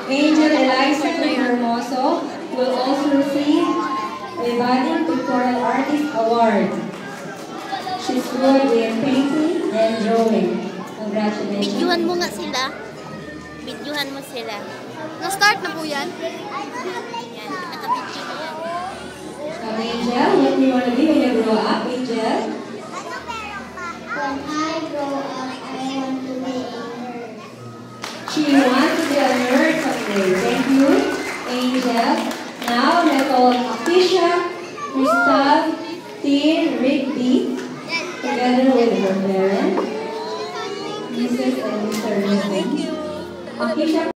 Angel Eliza Hermoso will also receive a Budding Pictorial Artist Award. She's good in painting and drawing. Congratulations. Videohan mo nga sila. Videohan mo sila. Na-start na po yan? Yan, nakabidyo na yan. Angel, what do you want to be when you grow up, Angel? When I grow up, I want to be a nerd. She wants to be a nerd someday. Thank you, Angel. Now, let's all Akisha, Crystal, Tin, Rigby, together with her parents, Mrs. and Mr. Thank you. Akisha.